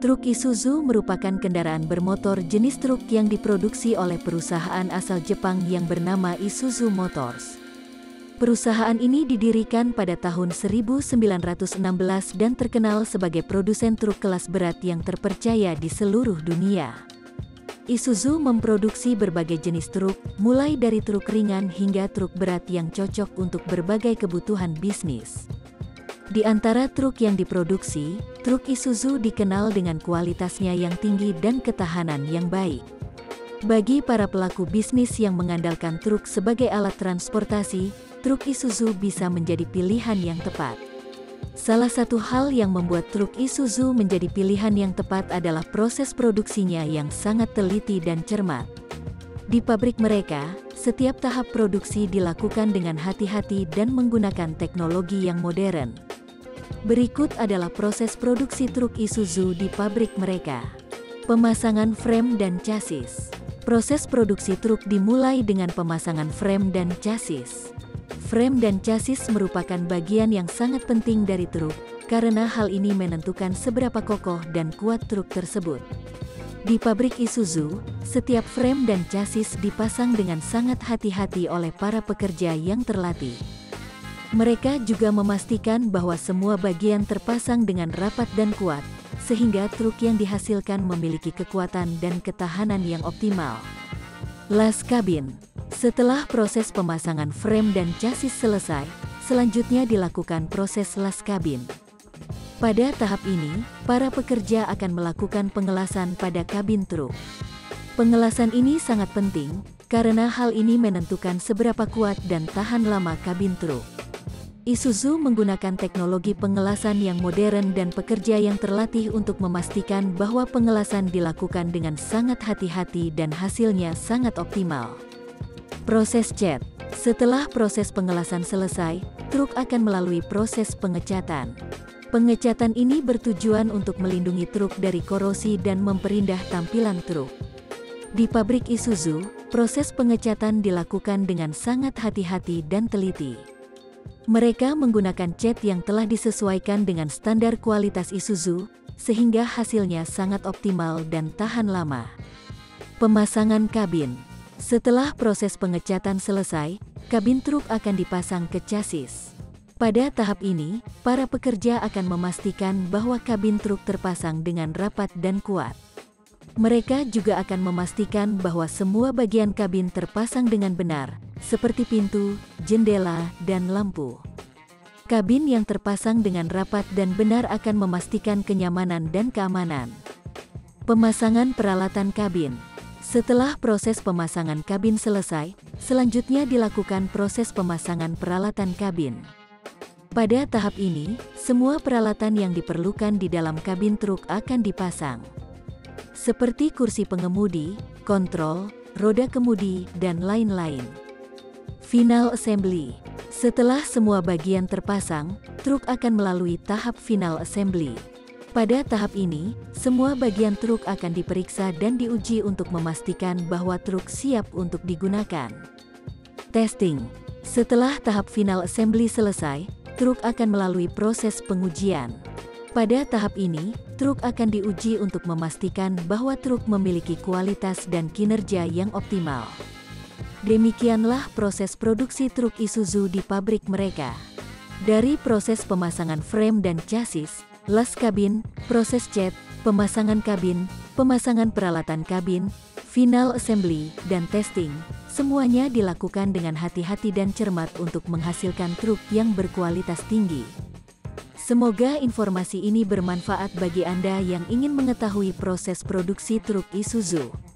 Truk Isuzu merupakan kendaraan bermotor jenis truk yang diproduksi oleh perusahaan asal Jepang yang bernama Isuzu Motors. Perusahaan ini didirikan pada tahun 1916 dan terkenal sebagai produsen truk kelas berat yang terpercaya di seluruh dunia. Isuzu memproduksi berbagai jenis truk, mulai dari truk ringan hingga truk berat yang cocok untuk berbagai kebutuhan bisnis. Di antara truk yang diproduksi, truk Isuzu dikenal dengan kualitasnya yang tinggi dan ketahanan yang baik. Bagi para pelaku bisnis yang mengandalkan truk sebagai alat transportasi, truk Isuzu bisa menjadi pilihan yang tepat. Salah satu hal yang membuat truk Isuzu menjadi pilihan yang tepat adalah proses produksinya yang sangat teliti dan cermat. Di pabrik mereka, setiap tahap produksi dilakukan dengan hati-hati dan menggunakan teknologi yang modern. Berikut adalah proses produksi truk Isuzu di pabrik mereka. Pemasangan frame dan chassis. Proses produksi truk dimulai dengan pemasangan frame dan chassis. Frame dan chassis merupakan bagian yang sangat penting dari truk, karena hal ini menentukan seberapa kokoh dan kuat truk tersebut. Di pabrik Isuzu, setiap frame dan chassis dipasang dengan sangat hati-hati oleh para pekerja yang terlatih. Mereka juga memastikan bahwa semua bagian terpasang dengan rapat dan kuat, sehingga truk yang dihasilkan memiliki kekuatan dan ketahanan yang optimal. Las kabin. Setelah proses pemasangan frame dan chassis selesai, selanjutnya dilakukan proses las kabin. Pada tahap ini, para pekerja akan melakukan pengelasan pada kabin truk. Pengelasan ini sangat penting, karena hal ini menentukan seberapa kuat dan tahan lama kabin truk. Isuzu menggunakan teknologi pengelasan yang modern dan pekerja yang terlatih untuk memastikan bahwa pengelasan dilakukan dengan sangat hati-hati dan hasilnya sangat optimal. Proses cat. Setelah proses pengelasan selesai, truk akan melalui proses pengecatan. Pengecatan ini bertujuan untuk melindungi truk dari korosi dan memperindah tampilan truk. Di pabrik Isuzu, proses pengecatan dilakukan dengan sangat hati-hati dan teliti. Mereka menggunakan cat yang telah disesuaikan dengan standar kualitas Isuzu, sehingga hasilnya sangat optimal dan tahan lama. Pemasangan kabin. Setelah proses pengecatan selesai, kabin truk akan dipasang ke chassis. Pada tahap ini, para pekerja akan memastikan bahwa kabin truk terpasang dengan rapat dan kuat. Mereka juga akan memastikan bahwa semua bagian kabin terpasang dengan benar, seperti pintu, jendela, dan lampu. Kabin yang terpasang dengan rapat dan benar akan memastikan kenyamanan dan keamanan. Pemasangan peralatan kabin. Setelah proses pemasangan kabin selesai, selanjutnya dilakukan proses pemasangan peralatan kabin. Pada tahap ini, semua peralatan yang diperlukan di dalam kabin truk akan dipasang, seperti kursi pengemudi, kontrol, roda kemudi, dan lain-lain. Final assembly. Setelah semua bagian terpasang, truk akan melalui tahap final assembly. Pada tahap ini, semua bagian truk akan diperiksa dan diuji untuk memastikan bahwa truk siap untuk digunakan. Testing. Setelah tahap final assembly selesai, truk akan melalui proses pengujian. Pada tahap ini, truk akan diuji untuk memastikan bahwa truk memiliki kualitas dan kinerja yang optimal. Demikianlah proses produksi truk Isuzu di pabrik mereka. Dari proses pemasangan frame dan chassis, las kabin, proses cat, pemasangan kabin, pemasangan peralatan kabin, final assembly, dan testing, semuanya dilakukan dengan hati-hati dan cermat untuk menghasilkan truk yang berkualitas tinggi. Semoga informasi ini bermanfaat bagi Anda yang ingin mengetahui proses produksi truk Isuzu.